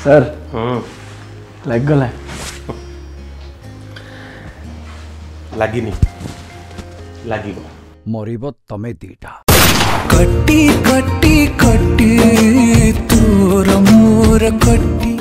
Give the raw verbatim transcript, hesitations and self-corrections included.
Sir लग गला लगिनी लगिब मरिब तमे दीटा कट्टी कट्टी कट्टी तोर मोर कट्टी।